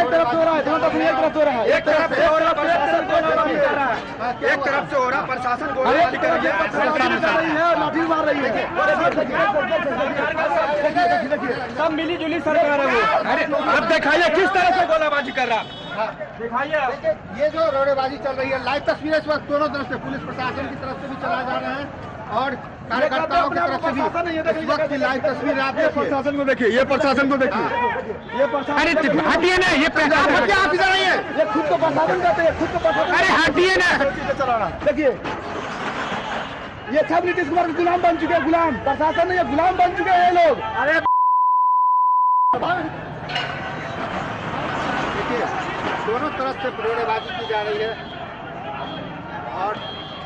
एक तरफ से हो रहा है, दोनों तरफ एक तरफ से हो रहा है, एक तरफ से हो रहा है, एक तरफ से हो रहा, प्रशासन गोलीबारी कर रही है, लाठी मार रही है। सब मिली जुली सरकार है वो। अरे अब दिखाइए किस तरह से गोलाबाजी कर रहा, दिखाइए। ये जो रोडेबाजी चल रही है, लाइव तस्वीरें इस वक्त दोनों तरफ से, पुलिस प्रशासन की तरफ से भी चलाए जा रहे हैं और कार्यकर्ताओं की तरफ से भी। इस वक्त की लाइव तस्वीर आप देखिए, प्रशासन को देखिए, ये प्रशासन को देखिए, ये प्रशासन, अरे हटिए ना, ये आप इधर आइए, ये खुद को प्रशासन कहते हैं, खुद को प्रशासन। अरे हटिए ना, देखिए ये सब नीतीश कुमार के गुलाम बन चुके हैं, गुलाम प्रशासन नहीं, ये गुलाम बन चुके हैं ये लोग। अरे देखिए दोनों तरफ से रोडेबाजी की जा रही है और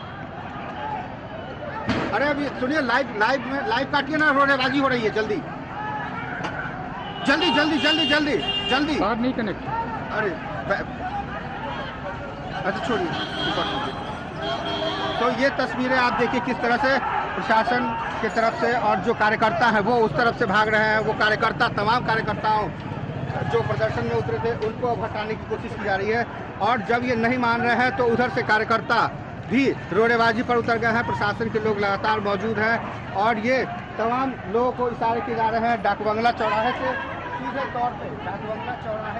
अरे अभी सुनिए, लाइव काटिए ना, रोडेबाजी हो रही है, जल्दी जल्दी जल्दी जल्दी जल्दी जल्दी नहीं कनेक्ट। अरे अच्छा छोड़िए। तो ये तस्वीरें आप देखिए किस तरह से प्रशासन की तरफ से और जो कार्यकर्ता हैं वो उस तरफ से भाग रहे हैं। वो कार्यकर्ता, तमाम कार्यकर्ताओं जो प्रदर्शन में उतरे थे उनको अब हटाने की कोशिश की जा रही है और जब ये नहीं मान रहे हैं तो उधर से कार्यकर्ता भी रोडेबाजी पर उतर गए हैं। प्रशासन के लोग लगातार मौजूद हैं और ये तमाम लोगों को इशारे किए जा रहे हैं। डाकबंगला चौराहे से सीधे तौर पे डाकबंगला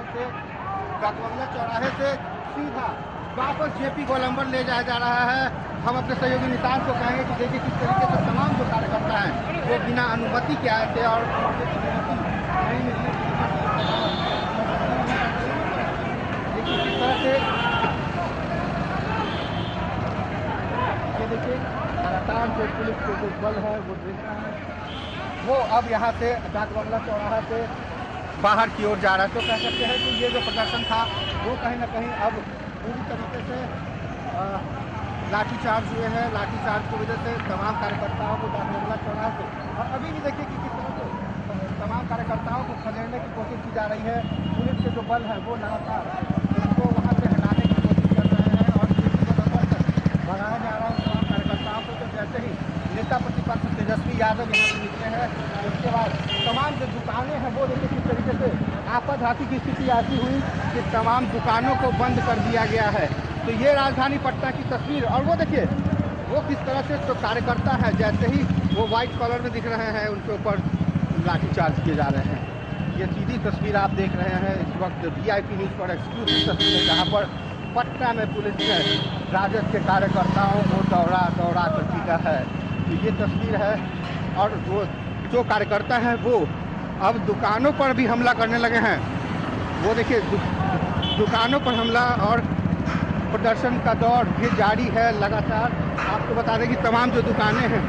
चौराहे से सीधा वापस जेपी गोलंबर ले जाया जा रहा है। हम अपने सहयोगी निशान को कहेंगे कि देखिए किस तरीके से तमाम जो कार्यकर्ता हैं वो बिना अनुमति के आए थे और देखिए किस तरह से ये देखिए लगातार जो पुलिस के जो बल है वो देख रहा है, वो अब यहाँ से डाकबंगला चौराहा से बाहर की ओर जा रहा है। तो कह सकते हैं कि ये जो प्रदर्शन था वो कहीं ना कहीं अब पूरी तरीके से लाठीचार्ज हुए हैं। लाठीचार्ज की वजह से तमाम कार्यकर्ताओं को डाकबंगला चौराहे से और अभी भी देखिए कि किस तरह से तमाम कार्यकर्ताओं को खदेड़ने की कोशिश की जा रही है। पुलिस के जो बल हैं वो लगातार उनको वहाँ से हटाने की कोशिश कर रहे हैं और भगाया जा रहा है तमाम कार्यकर्ताओं को। तो जैसे ही नेता प्रतिपक्ष तेजस्वी यादव यहाँ से निकले हैं उसके बाद तमाम जो दुकानें हैं वो देखिए किस तरीके से आपाधापी की स्थिति ऐसी हुई कि तमाम दुकानों को बंद कर दिया गया है। तो ये राजधानी पटना की तस्वीर और वो देखिए वो किस तरह से जो कार्यकर्ता है जैसे ही वो व्हाइट कलर में दिख रहे हैं उनके ऊपर लाठीचार्ज किए जा रहे हैं। ये सीधी तस्वीर आप देख रहे हैं इस वक्त VIP न्यूज़ पर एक्सक्लूसिव तस्वीर है जहाँ पर पटना में पुलिस ने राजद के कार्यकर्ताओं को दौड़ा कर पीटा है। तो ये तस्वीर है और वो जो कार्यकर्ता हैं वो अब दुकानों पर भी हमला करने लगे हैं। वो देखिए दुकानों पर हमला और प्रदर्शन का दौर भी जारी है लगातार। आपको बता दें कि तमाम जो दुकानें हैं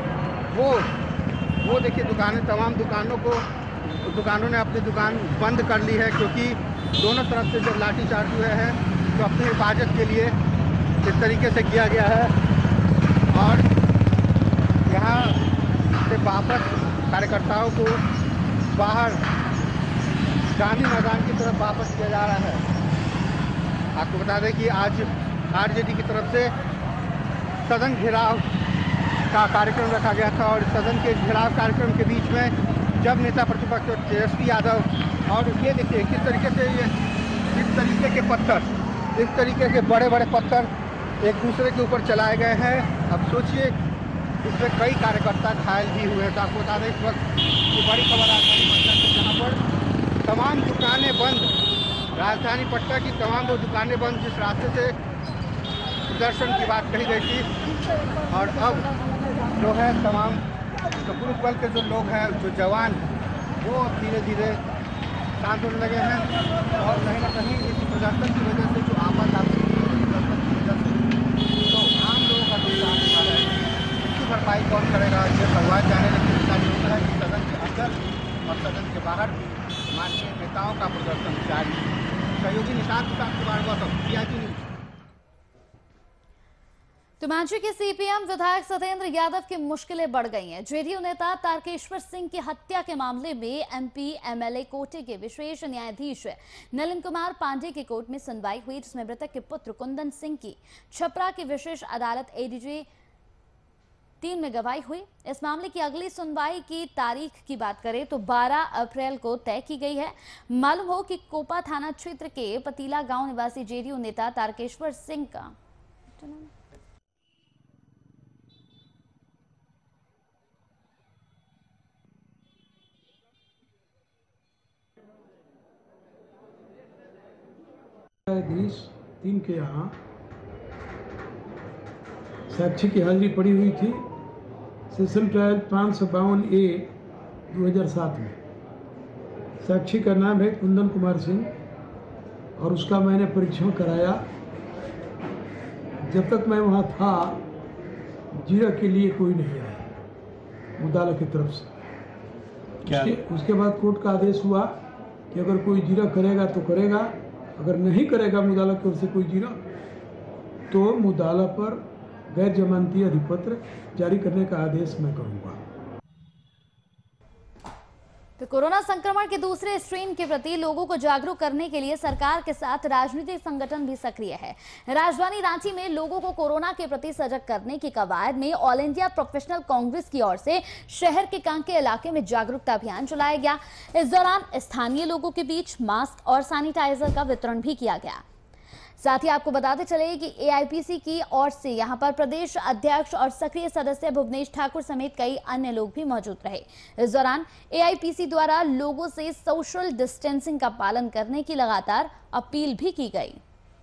वो देखिए तमाम दुकानों ने अपनी दुकान बंद कर ली है क्योंकि दोनों तरफ से जब लाठीचार्ज हुए हैं तो अपनी हिफाजत के लिए इस तरीके से किया गया है और यहाँ से वापस कार्यकर्ताओं को बाहर गांधी मैदान की तरफ वापस किया जा रहा है। आपको बता दें कि आज RJD की तरफ से सदन घेराव का कार्यक्रम रखा गया था और सदन के घेराव कार्यक्रम के बीच में जब नेता प्रतिपक्ष तेजस्वी यादव और ये देखिए किस तरीके से ये इस तरीके के बड़े पत्थर एक दूसरे के ऊपर चलाए गए हैं। अब सोचिए इसमें कई कार्यकर्ता घायल भी हुए हैं। तो आपको बता दें इस वक्त ये बड़ी खबर राजधानी पटना से जहाँ पर तमाम दुकानें बंद, राजधानी पटना की तमाम वो दुकानें बंद जिस रास्ते से प्रदर्शन की बात कही गई थी और अब जो है तमाम तो पुलिस बल के जो लोग हैं जो जवान वो धीरे धीरे शांत होने लगे हैं और कहीं ना कहीं इस प्रदर्शन की वजह से जो आपाधापी प्रदर्शन की वजह से तो आम लोगों का नुकसान हुआ है। इसकी भरपाई कौन करेगा ये भगवान जाने, लेकिन इसका न्यूज़ है कि सदन के अंदर और सदन के बाहर भी माननीय नेताओं का प्रदर्शन जारी। सहयोगी निशान के साथ VIP न्यूज़। तुमांची के CPM विधायक सत्येंद्र यादव की मुश्किलें बढ़ गई हैं। JDU नेता तारकेश्वर सिंह की हत्या के मामले में MP MLA कोटे के विशेष न्यायाधीश नलिन कुमार पांडे की कोर्ट में सुनवाई हुई जिसमें मृतक के पुत्र कुंदन सिंह की छपरा की विशेष अदालत ADJ 3 में गवाही हुई। इस मामले की अगली सुनवाई की तारीख की बात करें तो 12 अप्रैल को तय की गई है। मालूम हो कि कोपा थाना क्षेत्र के पतीला गांव निवासी जेडीयू नेता तारकेश्वर सिंह का न्यायाधीश 3 के यहाँ साक्षी की हाजिरी पड़ी हुई थी। सेशन ट्रायल 552A 2007 में। साक्षी का नाम है कुंदन कुमार सिंह और उसका मैंने परीक्षण कराया। जब तक मैं वहाँ था जीरा के लिए कोई नहीं आया मुद्दाला की तरफ से। उसके बाद कोर्ट का आदेश हुआ कि अगर कोई जीरा करेगा तो करेगा, अगर नहीं करेगा मुद्दाला की ओर से कोई जीरा तो मुद्दाला पर गैर जमानती अधिपत्र जारी करने का आदेश मैं करूंगा। तो कोरोना संक्रमण के दूसरे स्ट्रेन के प्रति लोगों को जागरूक करने के लिए सरकार के साथ राजनीतिक संगठन भी सक्रिय है। राजधानी रांची में लोगों को कोरोना के प्रति सजग करने की कवायद में ऑल इंडिया प्रोफेशनल कांग्रेस की ओर से शहर के कांके इलाके में जागरूकता अभियान चलाया गया। इस दौरान स्थानीय लोगों के बीच मास्क और सैनिटाइजर का वितरण भी किया गया। साथ ही आपको बताते चले कि एआईपीसी की ओर से यहां पर प्रदेश अध्यक्ष और सक्रिय सदस्य भुवनेश ठाकुर समेत कई अन्य लोग भी मौजूद रहे। इस दौरान एआईपीसी द्वारा लोगों से सोशल डिस्टेंसिंग का पालन करने की लगातार अपील भी की गई।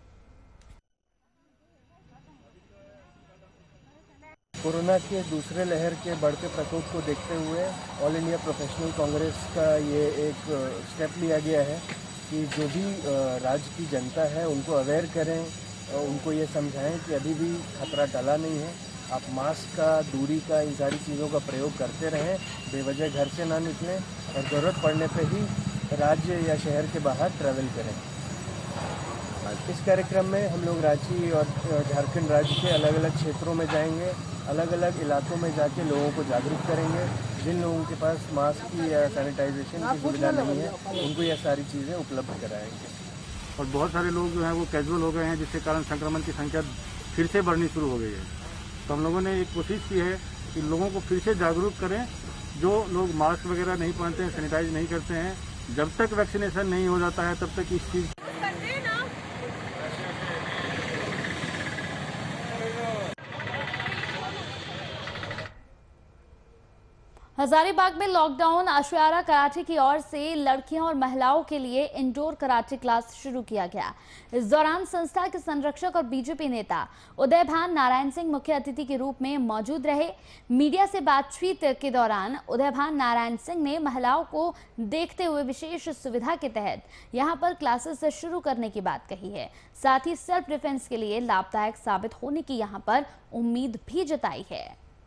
कोरोना के दूसरे लहर के बढ़ते प्रकोप को देखते हुए ऑल इंडिया प्रोफेशनल कांग्रेस का ये एक स्टेप लिया गया है कि जो भी राज्य की जनता है उनको अवेयर करें, उनको ये समझाएं कि अभी भी खतरा टला नहीं है। आप मास्क का, दूरी का, इन सारी चीज़ों का प्रयोग करते रहें, बेवजह घर से ना निकलें और ज़रूरत पड़ने पे ही राज्य या शहर के बाहर ट्रैवल करें। इस कार्यक्रम में हम लोग रांची और झारखंड राज्य के अलग अलग क्षेत्रों में जाएंगे, अलग अलग इलाकों में जाके लोगों को जागरूक करेंगे। जिन लोगों के पास मास्क की या सैनिटाइजेशन की सुविधा नहीं है उनको यह सारी चीज़ें उपलब्ध कराएंगे। और बहुत सारे लोग जो हैं वो कैजुअल हो गए हैं, जिसके कारण संक्रमण की संख्या फिर से बढ़नी शुरू हो गई है। तो हम लोगों ने एक कोशिश की है कि लोगों को फिर से जागरूक करें। जो लोग मास्क वगैरह नहीं पहनते हैं, सैनिटाइज नहीं करते हैं, जब तक वैक्सीनेशन नहीं हो जाता है तब तक इस चीज़ हजारीबाग में लॉकडाउन आशियारा कराटे की ओर से लड़कियों और महिलाओं के लिए इंडोर कराटे क्लास शुरू किया गया। इस दौरान संस्था के संरक्षक और बीजेपी नेता उदयभान नारायण सिंह मुख्य अतिथि के रूप में मौजूद रहे। मीडिया से बातचीत के दौरान उदयभान नारायण सिंह ने महिलाओं को देखते हुए विशेष सुविधा के तहत यहां पर क्लासेस शुरू करने की बात कही है। साथ ही सेल्फ डिफेंस के लिए लाभदायक साबित होने की यहां पर उम्मीद भी जताई है।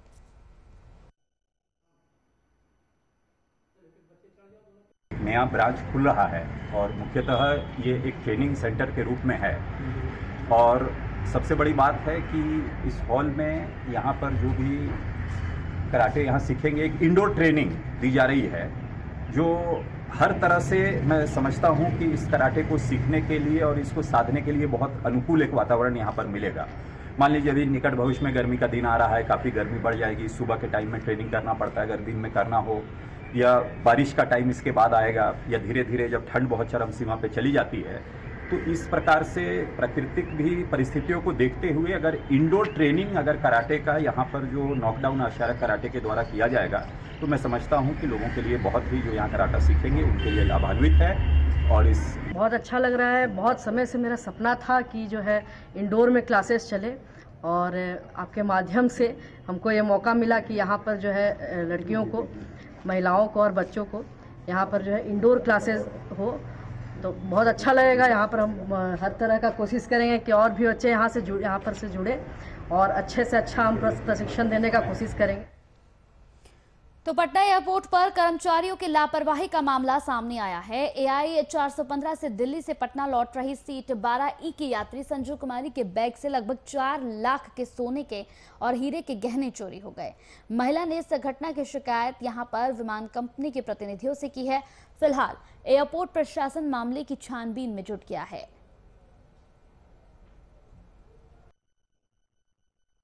नया ब्रांच खुल रहा है और मुख्यतः ये एक ट्रेनिंग सेंटर के रूप में है। और सबसे बड़ी बात है कि इस हॉल में यहाँ पर जो भी कराटे यहाँ सीखेंगे, एक इंडोर ट्रेनिंग दी जा रही है जो हर तरह से मैं समझता हूँ कि इस कराटे को सीखने के लिए और इसको साधने के लिए बहुत अनुकूल एक वातावरण यहाँ पर मिलेगा। मान लीजिए अभी निकट भविष्य में गर्मी का दिन आ रहा है, काफ़ी गर्मी बढ़ जाएगी, सुबह के टाइम में ट्रेनिंग करना पड़ता है, अगर दिन में करना हो, या बारिश का टाइम इसके बाद आएगा, या धीरे धीरे जब ठंड बहुत चरम सीमा पे चली जाती है, तो इस प्रकार से प्राकृतिक भी परिस्थितियों को देखते हुए अगर इंडोर ट्रेनिंग अगर कराटे का यहाँ पर जो नॉकडाउन आशियारा कराटे के द्वारा किया जाएगा तो मैं समझता हूँ कि लोगों के लिए बहुत ही, जो यहाँ कराटा सीखेंगे उनके लिए लाभान्वित है। और इस बहुत अच्छा लग रहा है। बहुत समय से मेरा सपना था कि जो है इंडोर में क्लासेस चले और आपके माध्यम से हमको ये मौका मिला कि यहाँ पर जो है लड़कियों को, महिलाओं को और बच्चों को यहाँ पर जो है इंडोर क्लासेस हो तो बहुत अच्छा लगेगा। यहाँ पर हम हर तरह का कोशिश करेंगे कि और भी बच्चे यहाँ पर से जुड़े और अच्छे से अच्छा हम प्रशिक्षण देने का कोशिश करेंगे। तो पटना एयरपोर्ट पर कर्मचारियों की लापरवाही का मामला सामने आया है। AI 415 से दिल्ली से पटना लौट रही सीट 12E की यात्री संजू कुमारी के बैग से लगभग 4 लाख के सोने के और हीरे के गहने चोरी हो गए। महिला ने इस घटना की शिकायत यहां पर विमान कंपनी के प्रतिनिधियों से की है। फिलहाल एयरपोर्ट प्रशासन मामले की छानबीन में जुट गया है।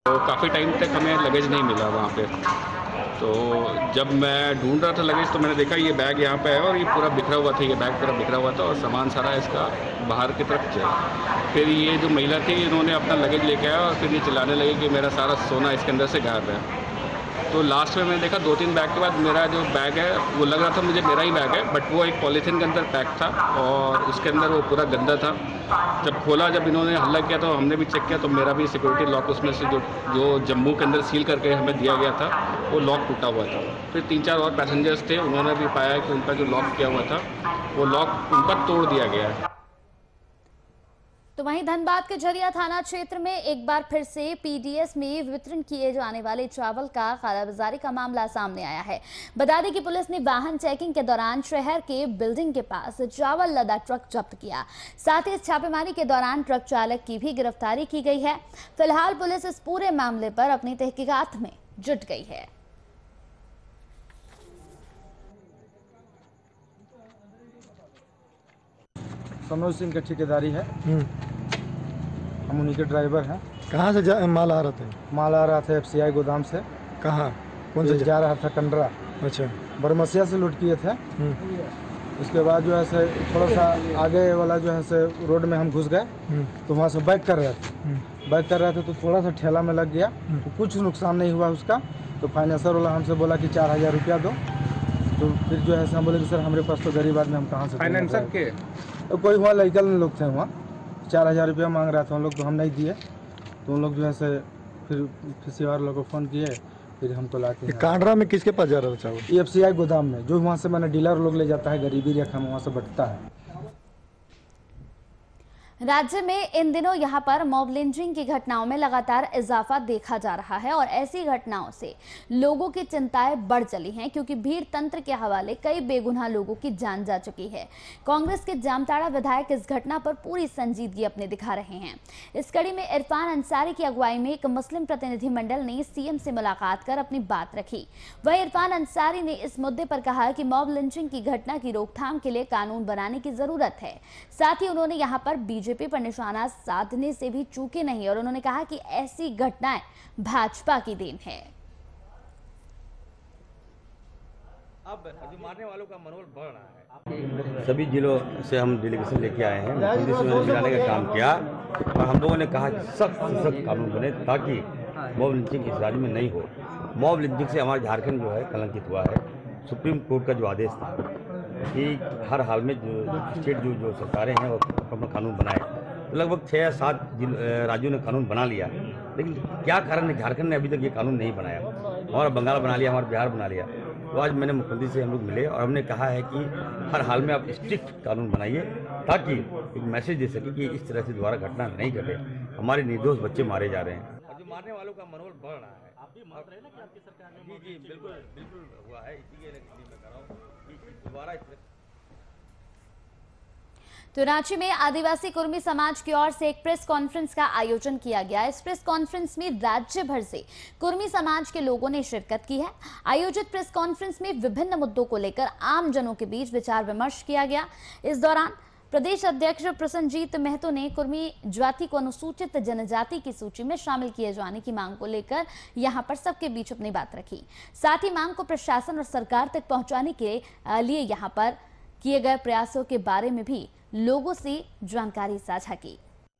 तो काफ़ी टाइम तक हमें लगेज नहीं मिला वहाँ पे। तो जब मैं ढूंढ रहा था लगेज तो मैंने देखा ये बैग यहाँ पे है और ये पूरा बिखरा हुआ था, ये बैग पूरा बिखरा हुआ था और सामान सारा इसका बाहर की तरफ चला। फिर ये जो महिला थी इन्होंने अपना लगेज लेके आया और फिर ये चिल्लाने लगे कि मेरा सारा सोना इसके अंदर से गायब है। तो लास्ट में मैंने देखा 2-3 बैग के बाद मेरा जो बैग है वो लग रहा था मुझे मेरा ही बैग है, बट वो एक पॉलीथीन के अंदर पैक था और उसके अंदर वो पूरा गंदा था। जब खोला, जब इन्होंने हल्ला किया तो हमने भी चेक किया तो मेरा भी सिक्योरिटी लॉक उसमें से जो जम्मू के अंदर सील करके हमें दिया गया था वो लॉक टूटा हुआ था। फिर 3-4 और पैसेंजर्स थे, उन्होंने भी पाया कि उनका जो लॉक किया हुआ था वो लॉक उनका तोड़ दिया गया है। तो वहीं धनबाद के झरिया थाना क्षेत्र में एक बार फिर से पीडीएस में वितरण किए जाने वाले चावल का कालाबाजारी का मामला सामने आया है। बता दें कि पुलिस ने वाहन चेकिंग के दौरान शहर के बिल्डिंग के पास चावल लदा ट्रक जब्त किया। साथ ही इस छापेमारी के दौरान ट्रक चालक की भी गिरफ्तारी की गई है। फिलहाल पुलिस इस पूरे मामले पर अपनी तहकीकात में जुट गई है। मनोज सिंह की ठेकेदारी है, हम उन्हीं के ड्राइवर हैं। कहाँ से माल आ रहा था? माल आ रहा था FCI गोदाम से। कहाँ? कौन से जा रहा था? कंडरा। अच्छा। बरमसिया से लूट किए थे। उसके बाद जो है से थोड़ा सा आगे वाला जो है से रोड में हम घुस गए तो वहाँ से बैक कर रहे थे तो थोड़ा सा ठेला में लग गया तो कुछ नुकसान नहीं हुआ उसका। तो फाइनेंसर वाला हमसे बोला कि 4000 रुपया दो। तो फिर जो है हम बोले कि सर हमारे पास तो गरीब आदमी, हम कहाँ से। फाइनेंसर के तो कोई वहाँ लड़कल लोग थे, वहाँ 4000 रुपया मांग रहा था उन लोग, तो हम नहीं दिए। तो उन लोग जो है से फिर किसी और लोग को फ़ोन किए, फिर हमको लाके। कांडरा में किसके पास जा रहा था चावल? FCI गोदाम में, जो वहाँ से मैंने डीलर लोग ले जाता है, गरीबी रेखा में वहाँ से बटता है। राज्य में इन दिनों यहां पर मॉब लिंचिंग की घटनाओं में लगातार इजाफा देखा जा रहा है और ऐसी घटनाओं से लोगों की चिंताएं बढ़ चली हैं, क्योंकि भीड़ तंत्र के हवाले कई बेगुनाह लोगों की जान जा चुकी है। कांग्रेस के जामताड़ा विधायक इस घटना पर पूरी संजीदगी अपने दिखा रहे हैं। इस कड़ी में इरफान अंसारी की अगुवाई में एक मुस्लिम प्रतिनिधिमंडल ने CM से मुलाकात कर अपनी बात रखी। वहीं इरफान अंसारी ने इस मुद्दे पर कहा कि मॉब लिंचिंग की घटना की रोकथाम के लिए कानून बनाने की जरूरत है। साथ ही उन्होंने यहाँ पर बीजेपी पर निशाना साधने से भी चूके नहीं और उन्होंने कहा कि ऐसी घटनाएं भाजपा की देन है। अब जो मारने वालों का मनोबल बढ़ रहा है। सभी जिलों से हम डेलीगेशन लेके आए हैं, मिलाने का काम किया और हम लोगों ने कहा कि सख्त से सख्त कानून बने ताकि मॉब लिंचिंग इस राज्य में नहीं हो। मॉब लिंचिंग से हमारा झारखंड जो है कलंकित हुआ है। सुप्रीम कोर्ट का जो आदेश था कि हर हाल में जो स्टेट जो सरकारें हैं वो अपना कानून बनाए, तो लगभग 6 या 7 राज्यों ने कानून बना लिया, लेकिन क्या कारण है झारखंड ने अभी तक ये कानून नहीं बनाया। हमारा बंगाल बना लिया, हमारा बिहार बना लिया। तो आज मैंने मुख्यमंत्री से हम लोग मिले और हमने कहा है कि हर हाल में आप स्ट्रिक्ट कानून बनाइए ताकि एक मैसेज दे सके कि इस तरह से दोबारा घटना नहीं घटे, हमारे निर्दोष बच्चे मारे जा रहे हैं। और जो मारने वालों का मनोबल बढ़ रहा है। आप भी मान रहे हैं ना कि आपकी सरकार ने? जी बिल्कुल हुआ है, इसी के लिए मैं कर रहा हूँ कि दोबारा। तो रांची में आदिवासी कुर्मी समाज की ओर से एक प्रेस कॉन्फ्रेंस का आयोजन किया गया। इस प्रेस कॉन्फ्रेंस में राज्य भर से कुर्मी समाज के लोगों ने शिरकत की है। आयोजित प्रेस कॉन्फ्रेंस में विभिन्न मुद्दों को लेकर आम जनों के बीच विचार विमर्श किया गया। इस दौरान प्रदेश अध्यक्ष प्रसन्नजीत महतो ने कुर्मी जाति को अनुसूचित जनजाति की सूची में शामिल किए जाने की मांग को लेकर यहां पर सबके बीच अपनी बात रखी। साथ ही मांग को प्रशासन और सरकार तक पहुंचाने के लिए यहां पर किए गए प्रयासों के बारे में भी लोगों से जानकारी साझा की।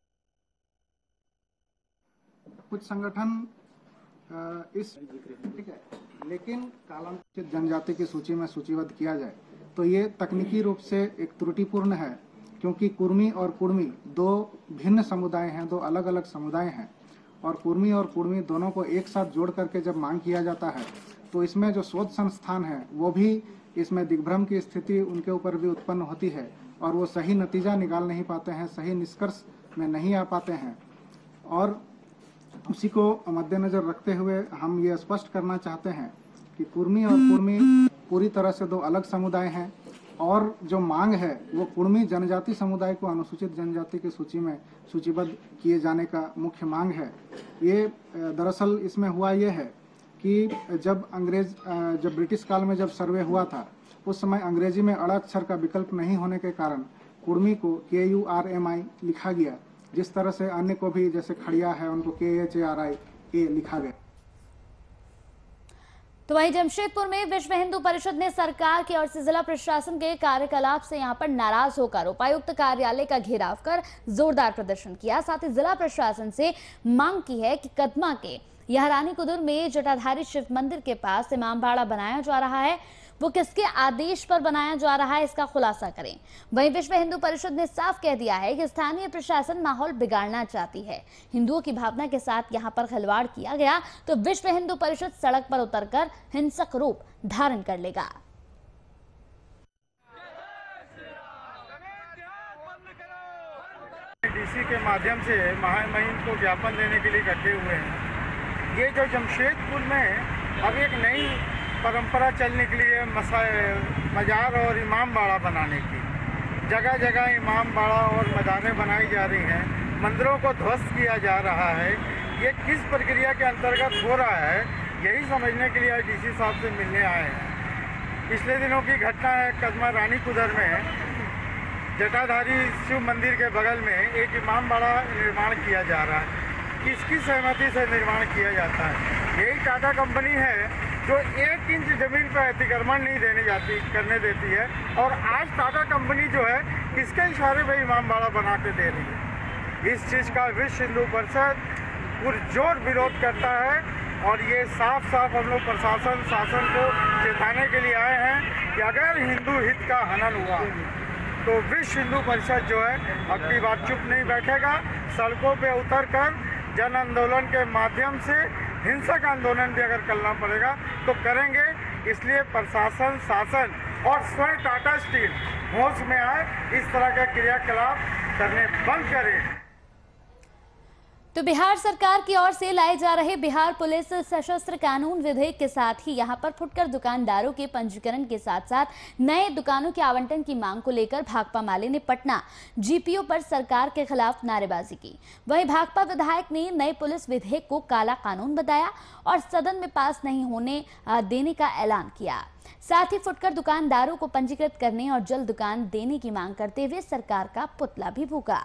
कुछ संगठन इस ठीक है, लेकिन कालांतरित जनजाति की सूची में सूचीबद्ध किया जाए तो ये तकनीकी रूप से एक त्रुटिपूर्ण है, क्योंकि कुर्मी और कुर्मी 2 भिन्न समुदाय हैं, 2 अलग अलग समुदाय हैं और कुर्मी और कुर्मी दोनों को एक साथ जोड़ करके जब मांग किया जाता है तो इसमें जो शोध संस्थान है वो भी इसमें दिग्भ्रम की स्थिति उनके ऊपर भी उत्पन्न होती है और वो सही नतीजा निकाल नहीं पाते हैं, सही निष्कर्ष में नहीं आ पाते हैं। और उसी को मद्देनजर रखते हुए हम ये स्पष्ट करना चाहते हैं कि कुर्मी और कुर्मी पूरी तरह से 2 अलग समुदाय हैं और जो मांग है वो कुर्मी जनजाति समुदाय को अनुसूचित जनजाति की सूची में सूचीबद्ध किए जाने का मुख्य मांग है। ये दरअसल इसमें हुआ ये है कि जब ब्रिटिश काल में जब सर्वे हुआ था उस समय अंग्रेजी में अड़ अक्षर का विकल्प नहीं होने के कारण कुर्मी को KURMI लिखा गया, जिस तरह से अन्य को भी जैसे खड़िया है उनको KHARI ये लिखा गया। तो वहीं जमशेदपुर में विश्व हिंदू परिषद ने सरकार की ओर से जिला प्रशासन के कार्यकलाप से यहां पर नाराज होकर उपायुक्त कार्यालय का घेराव कर जोरदार प्रदर्शन किया। साथ ही जिला प्रशासन से मांग की है कि कदमा के यहरानी कुदुर में जटाधारी शिव मंदिर के पास इमामबाड़ा बनाया जा रहा है, वो किसके आदेश पर बनाया जा रहा है, इसका खुलासा करें। वहीं विश्व हिंदू परिषद ने साफ कह दिया है कि स्थानीय प्रशासन माहौल बिगाड़ना चाहती है। हिंदुओं की भावना के साथ यहां पर खिलवाड़ किया गया तो विश्व हिंदू परिषद सड़क पर उतरकर हिंसक रूप धारण कर लेगा। डीसी के माध्यम से महामहिम को ज्ञापन देने के लिए इकट्ठे हुए हैं। ये जो जमशेदपुर में अब एक नई परंपरा चल निकली है मजार और इमामबाड़ा बनाने की। जगह जगह इमामबाड़ा और मजारें बनाई जा रही हैं, मंदिरों को ध्वस्त किया जा रहा है। ये किस प्रक्रिया के अंतर्गत हो रहा है, यही समझने के लिए आज डीसी साहब से मिलने आए हैं। पिछले दिनों की घटना है, कदमा रानी कुदर में जटाधारी शिव मंदिर के बगल में एक इमामबाड़ा निर्माण किया जा रहा है। किसकी सहमति से निर्माण किया जाता है? यही टाटा कंपनी है जो 1 इंच जमीन पर अतिक्रमण नहीं करने देती है। और आज टाटा कंपनी जो है किसके इशारे पे इमामबाड़ा बना के दे रही है। इस चीज़ का विश्व हिंदू परिषद पुरजोर विरोध करता है और ये साफ साफ हम लोग प्रशासन शासन को चेताने के लिए आए हैं कि अगर हिंदू हित का हनन हुआ तो विश्व हिंदू परिषद जो है अगली बार चुप नहीं बैठेगा। सड़कों पे उतरकर जन आंदोलन के माध्यम से हिंसक आंदोलन भी अगर करना पड़ेगा तो करेंगे। इसलिए प्रशासन शासन और स्वयं टाटा स्टील होश में आए, इस तरह के क्रियाकलाप करने बंद करें। तो बिहार सरकार की ओर से लाए जा रहे बिहार पुलिस सशस्त्र कानून विधेयक के साथ ही यहां पर फुटकर दुकानदारों के पंजीकरण के साथ साथ नए दुकानों के आवंटन की मांग को लेकर भाकपा माले ने पटना जीपीओ पर सरकार के खिलाफ नारेबाजी की। वहीं भाकपा विधायक ने नए पुलिस विधेयक को काला कानून बताया और सदन में पास नहीं होने देने का ऐलान किया। साथ ही फुटकर दुकानदारों को पंजीकृत करने और जल्द दुकान देने की मांग करते हुए सरकार का पुतला भी फूंका।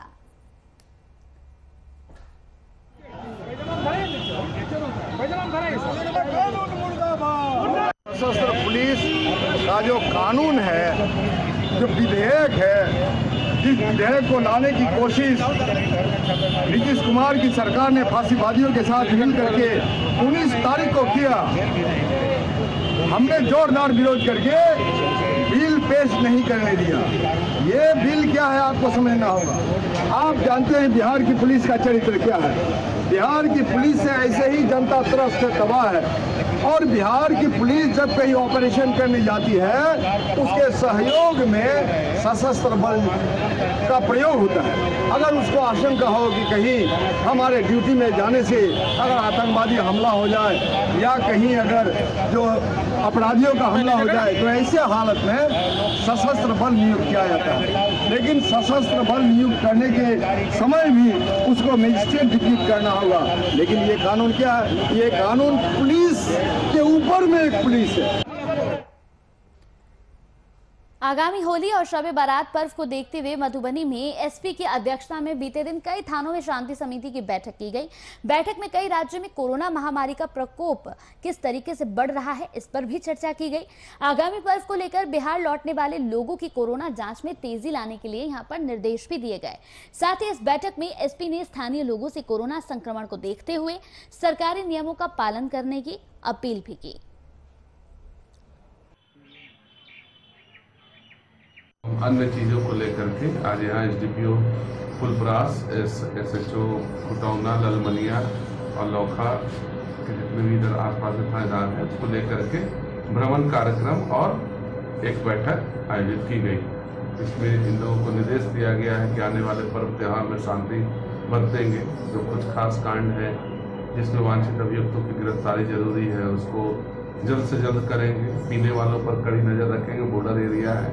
सशस्त्र पुलिस का जो कानून है, जो विधेयक है, जिस विधेयक को लाने की कोशिश नीतीश कुमार की सरकार ने फांसीवादियों के साथ मिल करके 19 तारीख को किया, हमने जोरदार विरोध करके बिल पेश नहीं करने दिया। ये बिल क्या है आपको समझना होगा। आप जानते हैं बिहार की पुलिस का चरित्र क्या है। बिहार की पुलिस से ऐसे ही जनता तरफ से तबाह है और बिहार की पुलिस जब कहीं ऑपरेशन करने जाती है उसके सहयोग में सशस्त्र बल का प्रयोग होता है। अगर उसको आशंका हो कि कहीं हमारे ड्यूटी में जाने से अगर आतंकवादी हमला हो जाए या कहीं अगर जो अपराधियों का हमला हो जाए तो ऐसे हालत में सशस्त्र बल नियुक्त किया जाता है। लेकिन सशस्त्र बल नियुक्त करने के समय भी उसको मजिस्ट्रेट डिप्यूट करना होगा। लेकिन ये कानून क्या है? ये कानून पुलिस के ऊपर में एक पुलिस है। आगामी होली और शब बारात पर्व को देखते हुए मधुबनी में एसपी की अध्यक्षता में बीते दिन कई थानों में शांति समिति की बैठक की गई। बैठक में कई राज्यों में कोरोना महामारी का प्रकोप किस तरीके से बढ़ रहा है, इस पर भी चर्चा की गई। आगामी पर्व को लेकर बिहार लौटने वाले लोगों की कोरोना जांच में तेजी लाने के लिए यहां पर निर्देश भी दिए गए। साथ ही इस बैठक में एसपी ने स्थानीय लोगों से कोरोना संक्रमण को देखते हुए सरकारी नियमों का पालन करने की अपील भी की। अन्य चीज़ों को लेकर के आज यहाँ एसडीपीओ फुलपरास, एसएचओ खुटौना, ललमनिया और लौखा के जितने भी इधर आसपास में थानेदार हैं उसको लेकर के भ्रमण कार्यक्रम और एक बैठक आयोजित की गई। इसमें इन लोगों को निर्देश दिया गया है कि आने वाले पर्व त्योहार में शांति बरतेंगे। जो कुछ खास कांड है जिसमें वांछित अभियुक्तों की गिरफ्तारी जरूरी है उसको जल्द से जल्द करेंगे। पीने वालों पर कड़ी नजर रखेंगे, बॉर्डर एरिया है।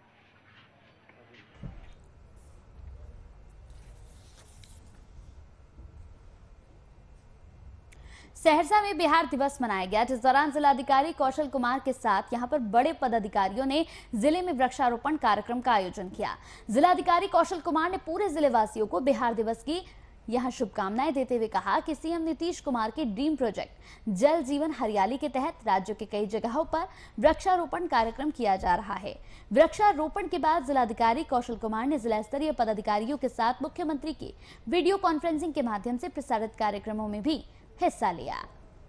सहरसा में बिहार दिवस मनाया गया, जिस दौरान जिलाधिकारी कौशल कुमार के साथ यहां पर बड़े पदाधिकारियों ने जिले में वृक्षारोपण कार्यक्रम का आयोजन किया। जिलाधिकारी कौशल कुमार ने पूरे जिले वासियों को बिहार दिवस की यहां शुभकामनाएं देते हुए कहा कि सीएम नीतीश कुमार के ड्रीम प्रोजेक्ट जल जीवन हरियाली के तहत राज्य के कई जगहों पर वृक्षारोपण कार्यक्रम किया जा रहा है। वृक्षारोपण के बाद जिलाधिकारी कौशल कुमार ने जिला स्तरीय पदाधिकारियों के साथ मुख्यमंत्री की वीडियो कॉन्फ्रेंसिंग के माध्यम से प्रसारित कार्यक्रमों में भी हिस्सा लिया।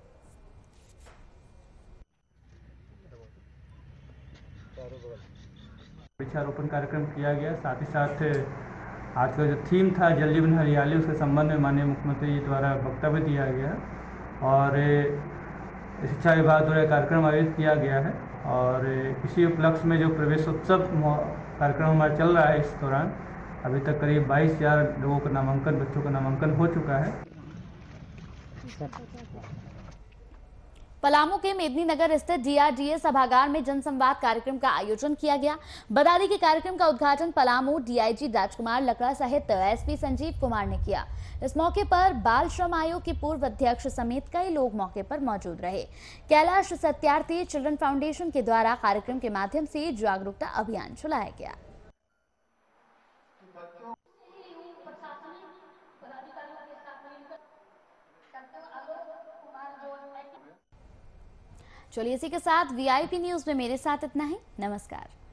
वृक्षारोपण कार्यक्रम किया गया, साथ ही साथ आज का जो थीम था जल जीवन हरियाली, उसके संबंध में माननीय मुख्यमंत्री जी द्वारा वक्तव्य दिया गया और शिक्षा विभाग द्वारा कार्यक्रम आयोजित किया गया है। और इसी उपलक्ष्य में जो प्रवेशोत्सव कार्यक्रम हमारा चल रहा है, इस दौरान अभी तक करीब 22,000 लोगों का नामांकन, बच्चों का नामांकन हो चुका है। पलामू के मेदिनीनगर स्थित DRDA सभागार में जनसंवाद कार्यक्रम का आयोजन किया गया। बता दें कि कार्यक्रम का उद्घाटन पलामू DIG राजकुमार लकड़ा सहित SP संजीव कुमार ने किया। इस मौके पर बाल श्रम आयोग के पूर्व अध्यक्ष समेत कई लोग मौके पर मौजूद रहे। कैलाश सत्यार्थी चिल्ड्रन फाउंडेशन के द्वारा कार्यक्रम के माध्यम से जागरूकता अभियान चलाया गया। चलिए इसी के साथ VIP न्यूज में मेरे साथ इतना ही। नमस्कार।